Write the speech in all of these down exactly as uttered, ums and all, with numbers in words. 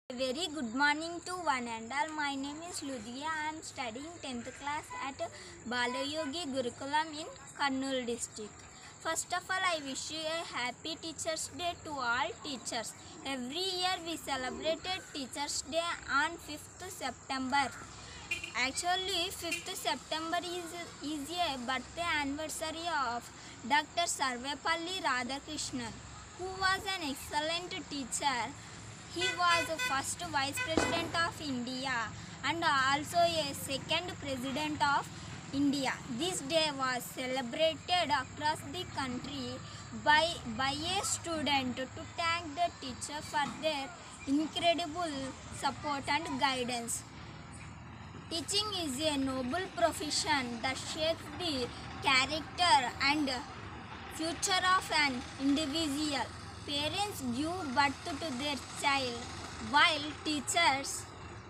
Very good morning to one and all. My name is Ludhiya. I am studying tenth class at Balayogi Gurukulam in Kurnool district. First of all, I wish you a happy Teachers Day to all teachers. Every year we celebrated Teachers Day on fifth September. Actually, fifth September is, is a birthday anniversary of Doctor Sarvepalli Radhakrishnan, who was an excellent teacher. He was the first Vice President of India and also a second President of India. This day was celebrated across the country by, by a student to thank the teacher for their incredible support and guidance. Teaching is a noble profession that shapes the character and future of an individual. Parents give birth to their child, while teachers,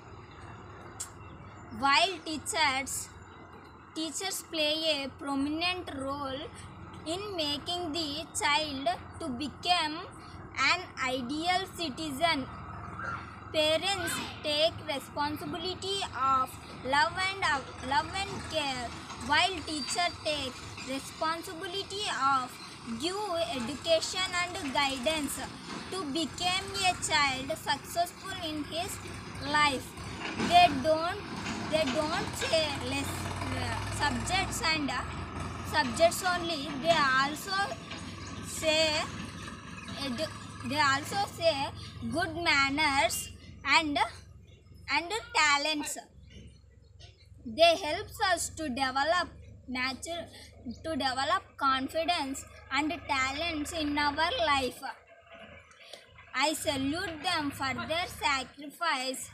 while teachers, teachers play a prominent role in making the child to become an ideal citizen. Parents take responsibility of love and uh, love and care, while teachers take responsibility of give education and guidance to become a child successful in his life. They don't they don't say less uh, subjects and uh, subjects only. They also say edu- they also say good manners and and talents. They helps us to develop nature to develop confidence and talents in our life. I salute them for their sacrifice.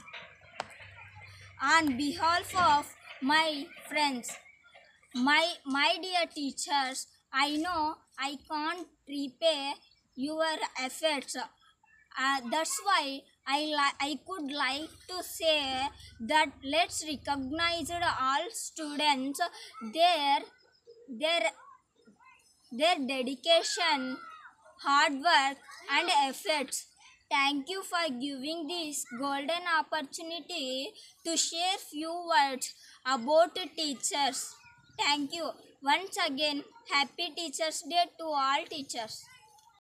On behalf of my friends, my my dear teachers, I know I can't repay your efforts. Uh, that's why I li- I could like to say that let's recognize all students their their their dedication, hard work and efforts. Thank you for giving this golden opportunity to share few words about teachers. Thank you. Once again, happy Teachers Day to all teachers.